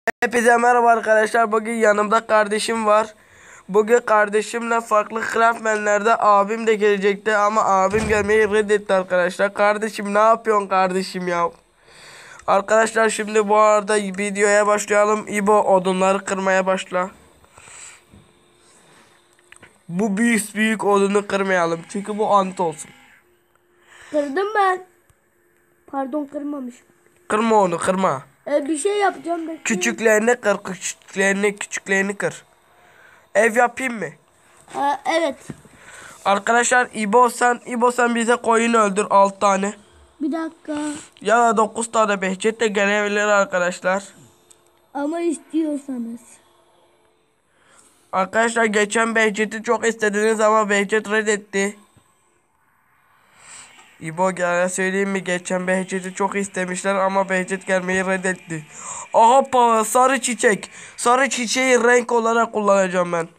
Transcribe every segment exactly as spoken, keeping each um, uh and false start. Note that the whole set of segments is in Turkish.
Hepinize merhaba arkadaşlar. Bugün yanımda kardeşim var. Bugün kardeşimle farklı craftmenlerde abim de gelecekti ama abim gelmeyi reddetti arkadaşlar. Kardeşim ne yapıyorsun kardeşim ya? Arkadaşlar şimdi bu arada videoya başlayalım. İbo odunları kırmaya başla. Bu büyük büyük odunu kırmayalım çünkü bu anıt olsun. Kırdım ben. Pardon kırmamışım. Kırma onu kırma. Ee, bir şey yapacağım. Bekle. Küçüklerini kır, küçüklerini küçüklerini kır. Ev yapayım mı? Ee, evet. Arkadaşlar İbo sen İbo sen bize koyun öldür altı tane. Bir dakika. Ya da dokuz tane. Behçet de gelebilir arkadaşlar. Ama istiyorsanız. Arkadaşlar geçen Behçet'i çok istediniz ama Behçet reddetti. İbo gel söyleyeyim mi, geçen Behçet'i çok istemişler ama Behçet gelmeyi reddetti. Aha pa, sarı çiçek. Sarı çiçeği renk olarak kullanacağım ben.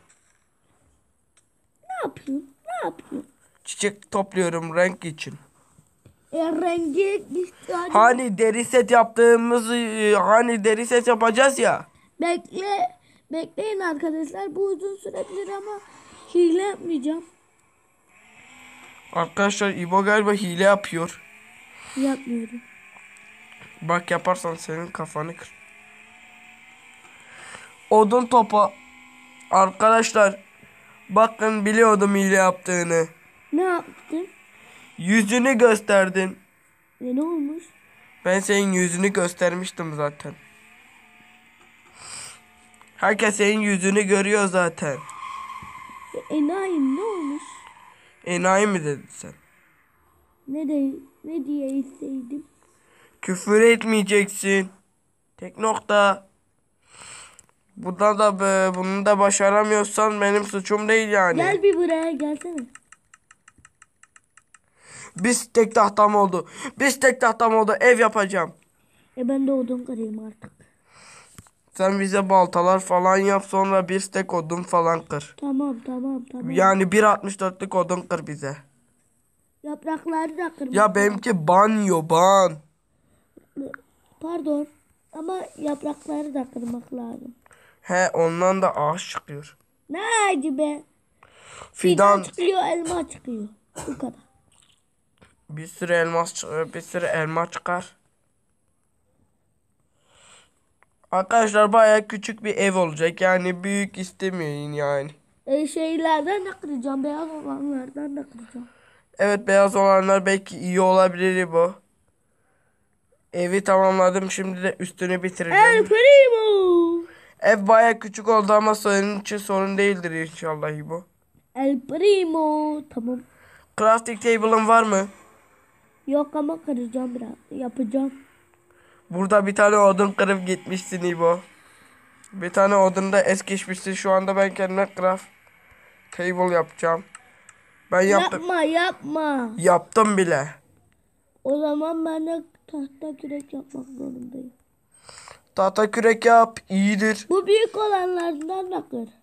Ne yapayım? Ne yapayım? Çiçek topluyorum renk için. E, rengi ihtiyacım. Hani deri set yaptığımız e, hani deri set yapacağız ya. Bekle. Bekleyin arkadaşlar. Bu uzun sürebilir ama hile yapmayacağım. Arkadaşlar İbo galiba hile yapıyor. Yapmıyorum. Bak yaparsan senin kafanı kır. Odun topa. Arkadaşlar bakın biliyordum hile yaptığını. Ne yaptın? Yüzünü gösterdin. E, ne olmuş? Ben senin yüzünü göstermiştim zaten. Herkes senin yüzünü görüyor zaten. E, enayi ne olmuş? Enayi mi dedin sen? Ne de ne diye isteydim? Küfür etmeyeceksin. Tek nokta. Bunda da be, bunu da başaramıyorsan benim suçum değil yani. Gel bir buraya gelsene. Biz tek tahtam oldu. Biz tek tahtam oldu. Ev yapacağım. E ben de odun kırayım artık. Sen bize baltalar falan yap, sonra bir stek odun falan kır. Tamam tamam tamam. Yani bir altmış dörtlük odun kır bize. Yaprakları da kırmak Ya benimki banyo ban. Pardon. Ama yaprakları da kırmak lazım. He ondan da ağaç çıkıyor. Ne acı be. Fidan. Fidan çıkıyor, elma çıkıyor. Bu kadar. Bir sürü elmas çıkıyor, bir sürü elma çıkar. Arkadaşlar baya küçük bir ev olacak, yani büyük istemeyin yani. E şeylerden de kıracağım. Beyaz olanlardan da kıracağım. Evet, beyaz olanlar belki iyi olabilir bu. Evi tamamladım, şimdi de üstünü bitireceğim. El Primo. Ev baya küçük oldu ama senin için sorun değildir inşallah bu. El Primo. Tamam. Crafting table'ın var mı? Yok ama kıracağım biraz. Yapacağım. Burada bir tane odun kırıp gitmişsin İbo. Bir tane odun da es geçmişsin. Şu anda ben kendime craft table yapacağım. Ben yaptım. Yapma yapma. Yaptım bile. O zaman ben de tahta kürek yapmak zorundayım. Tahta kürek yap. İyidir. Bu büyük olanlardan da kır.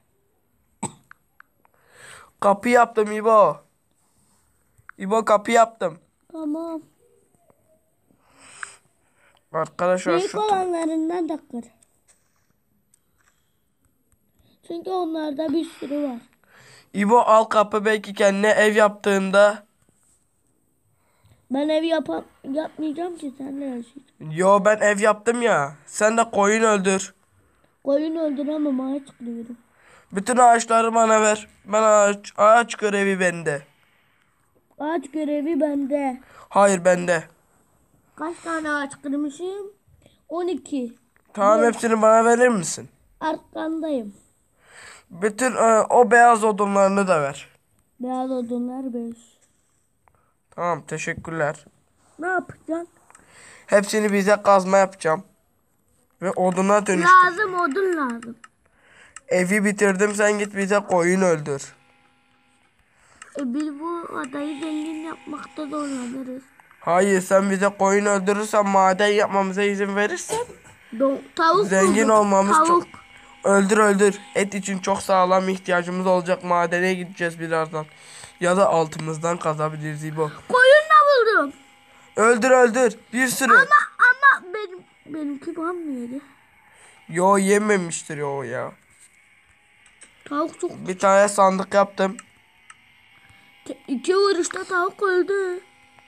Kapı yaptım İbo. İbo kapı yaptım. Tamam. Arkadaşlar Büyük şu olanlarından da kır. Çünkü onlarda bir sürü var. İbo al kapı, belki kendine ev yaptığında. Ben ev yapam yapmayacağım ki senle yaşayacağım. Yo, ben ev yaptım ya. Sen de koyun öldür. Koyun öldüremem, ağaç kırıyorum. Bütün ağaçları bana ver. Ben ağaç, ağaç görevi bende. Ağaç görevi bende. Hayır, bende. Kaç tane ağaç kırmışım? on iki. Tamam, Evet. hepsini bana verir misin? Arkandayım. Bütün e, o beyaz odunlarını da ver. Beyaz odunlar beş. Tamam, teşekkürler. Ne yapacaksın? Hepsini bize kazma yapacağım. Ve oduna dönüştür. Lazım odun lazım. Evi bitirdim, sen git bize koyun öldür. E biz bu adayı zengin yapmakta zorlanırız. Hayır, sen bize koyun öldürürsen, maden yapmamıza izin verirsen Do tavuk zengin bulduk. olmamız Tavuk. çok... Öldür öldür. Et için çok sağlam ihtiyacımız olacak. Madene gideceğiz birazdan. Ya da altımızdan kazabiliriz İbo. Koyun da buldum. Öldür öldür. Bir sürü. Ama ama benim benimki ban mı yedi? Yo yememiştir yo ya. Tavuk çok. Bir tane sandık yaptım. Te- iki vuruşta tavuk öldü.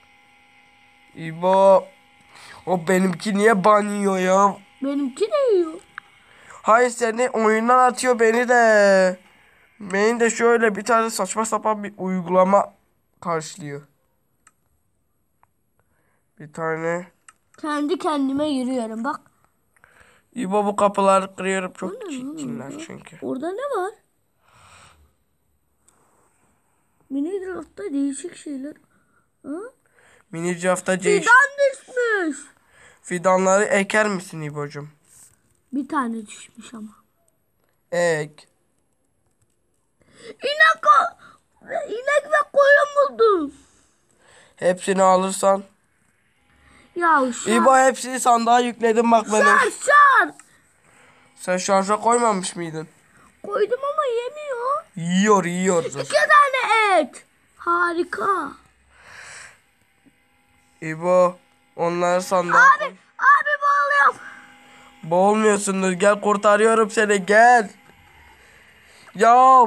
İbo. O benimki niye banıyor ya? Benimki de yiyor. Hayır seni oyundan atıyor beni de. Beni de şöyle bir tane saçma sapan bir uygulama karşılıyor. Bir tane. Kendi kendime yürüyorum bak. İbo bu kapıları kırıyorum. Çok O ne lan çirkinler orada? çünkü. Orada ne var? Mini draft'ta değişik şeyler. Ha? Minici hafta değiş. Fidan düşmüş. Fidanları eker misin İbo'cum? Bir tane düşmüş ama. Ek. İnek, o- inek ve koyun buldum. Hepsini alırsan. Ya şar. İbo hepsini sandığa yükledim bak benim. Şar şar. Sen şarja koymamış mıydın? Koydum ama yemiyor. Yiyor yiyor. İki tane et. Harika. İbo onları sandığa Abi, koy. abi boğuluyorum. Boğulmuyorsundur. Gel kurtarıyorum seni gel. Ya.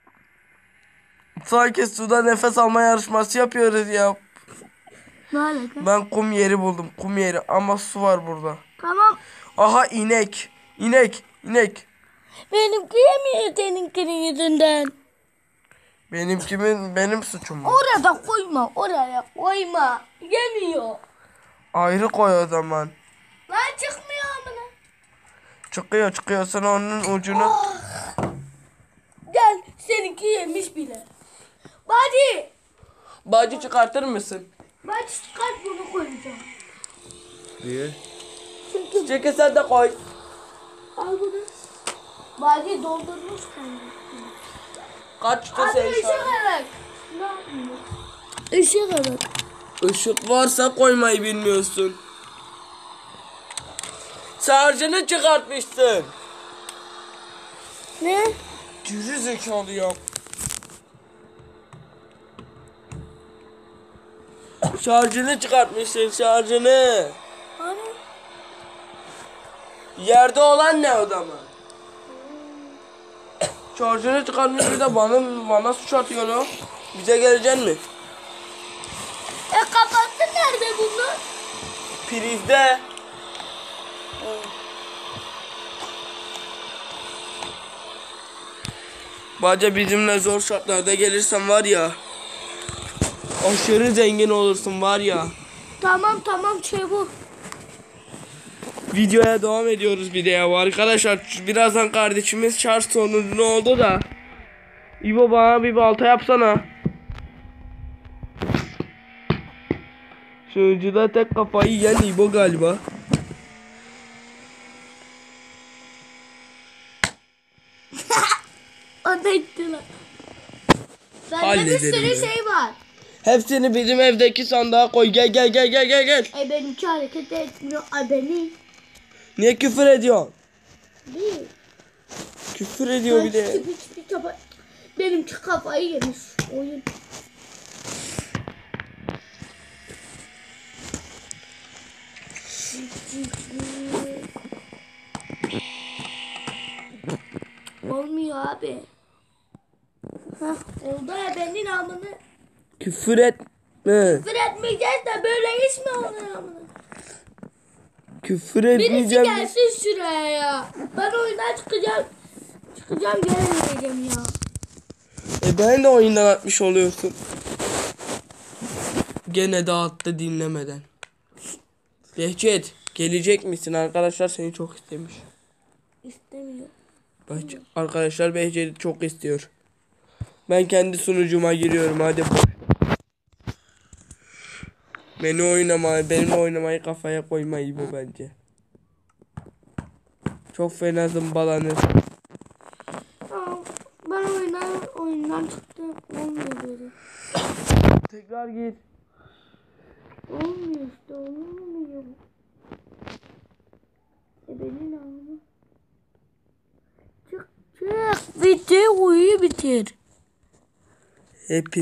Sanki suda nefes alma yarışması yapıyoruz ya. Ne alaka? Ben kum yeri buldum. Kum yeri ama su var burada. Tamam. Aha inek. İnek. İnek. Benimki yemiyor seninkinin yüzünden. Benim kimin benim suçum mu? Orada koyma, oraya koyma. Yemiyor. Ayrı koy o zaman. Lan çıkmıyor amına. Çıkıyor çıkıyor sen onun ucunu. Oh. Gel, seninki yemiş bile. Badi. Bacı çıkartır mısın? Ben çıkart bunu koyacağım. Niye? Çünkü Çünkü sen de koy. al bunu. Badi doldurmuş kendini. Kaçtı Abi sen ışık şu an? arak. Ne yapayım? Işık arak. Işık varsa koymayı bilmiyorsun. Şarjını çıkartmışsın. Ne? Geri zekalı ya. Şarjını çıkartmışsın şarjını. Hani? Yerde olan ne o zaman? Şarjını çıkartmış bir de bana, bana suç atıyor o. Bize geleceksin mi? E kapattın nerede bunu? Prizde. Bence bizimle zor şartlarda gelirsen var ya. Aşırı zengin olursun var ya. Tamam tamam çabuk. Videoya devam ediyoruz bir de ya. Arkadaşlar birazdan kardeşimiz şarj sorunu oldu da. İbo bana bir balta yapsana. Şucuda tek kafayı yiyen İbo galiba. O da gitti lan. Bende bir Hallederim sürü ya. şey var. Hepsini bizim evdeki sandığa koy. Gel gel gel gel gel gel. Ay benimki hareket etmiyor. Ay benim. Niye küfür ediyorsun? Değil. Küfür ediyor bir de. Hiçbir, hiçbir taba- Benimki kafayı yemiş. Oyun. Olmuyor abi. Hah, oldu ya benim namını. Küfür etme. Küfür etmeyeceğiz de böyle iş mi oluyor amına? Küfür Birisi etmeyeceğim. gelsin şuraya ya. Ben oyundan çıkacağım. Çıkacağım gelmeyeceğim ya. E ben de oyundan atmış oluyorsun. Gene dağıttı dinlemeden. Behçet gelecek misin? Arkadaşlar seni çok istemiş. İstemiyor. Bahçe, arkadaşlar Behçet'i çok istiyor. Ben kendi sunucuma giriyorum hadi. Beni oynamayı, benimle oynamayı kafaya koymayı bu bence. Çok fena zımbalanır. Aa, ben oyundan, oyundan çıktım. Olmuyor böyle. Tekrar gir. Olmuyor işte olmuyor. E benim namını. Çık çık. Bitir uyuyu bitir. Hep